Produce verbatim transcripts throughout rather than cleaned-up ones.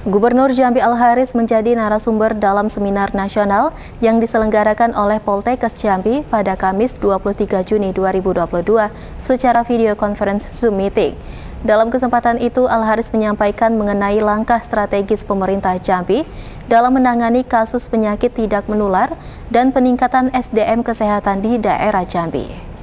Gubernur Jambi Al-Haris menjadi narasumber dalam seminar nasional yang diselenggarakan oleh Poltekkes Jambi pada Kamis dua puluh tiga Juni dua ribu dua puluh dua secara video conference Zoom meeting. Dalam kesempatan itu, Al-Haris menyampaikan mengenai langkah strategis pemerintah Jambi dalam menangani kasus penyakit tidak menular dan peningkatan S D M kesehatan di daerah Jambi.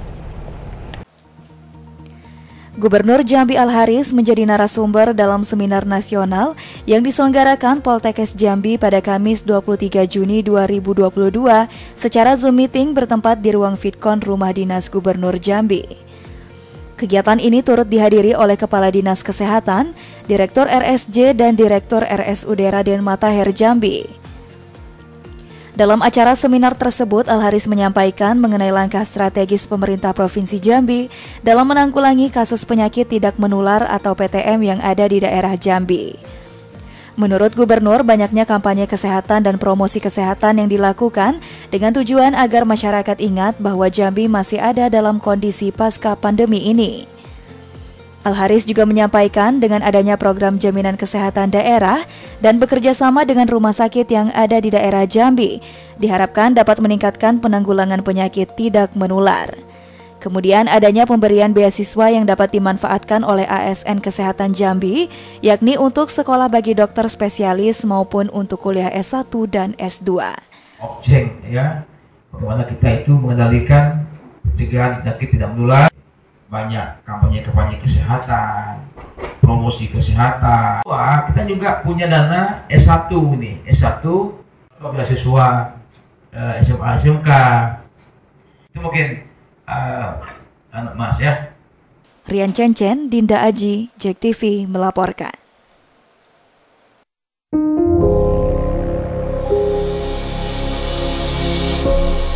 Gubernur Jambi Al-Haris menjadi narasumber dalam seminar nasional yang diselenggarakan Poltekkes Jambi pada Kamis dua puluh tiga Juni dua ribu dua puluh dua secara Zoom meeting bertempat di ruang Vidkon Rumah Dinas Gubernur Jambi. Kegiatan ini turut dihadiri oleh Kepala Dinas Kesehatan, Direktur R S J dan Direktur R S U D Raden Matahir Jambi. Dalam acara seminar tersebut, Al-Haris menyampaikan mengenai langkah strategis pemerintah Provinsi Jambi dalam menanggulangi kasus penyakit tidak menular atau P T M yang ada di daerah Jambi. Menurut Gubernur, banyaknya kampanye kesehatan dan promosi kesehatan yang dilakukan dengan tujuan agar masyarakat ingat bahwa Jambi masih ada dalam kondisi pasca pandemi ini. Al-Haris juga menyampaikan dengan adanya program jaminan kesehatan daerah dan bekerja sama dengan rumah sakit yang ada di daerah Jambi, diharapkan dapat meningkatkan penanggulangan penyakit tidak menular. Kemudian adanya pemberian beasiswa yang dapat dimanfaatkan oleh A S N Kesehatan Jambi, yakni untuk sekolah bagi dokter spesialis maupun untuk kuliah S satu dan S dua. Objek ya, bagaimana kita itu mengendalikan pencegahan penyakit tidak menular. Banyak kampanye-kampanye kesehatan, promosi kesehatan. Wah, kita juga punya dana S satu nih, S satu beasiswa uh, S M A S M K. Itu mungkin uh, anak Mas ya. Rian Cencen, Dinda Aji, J E K T V melaporkan. Thank you.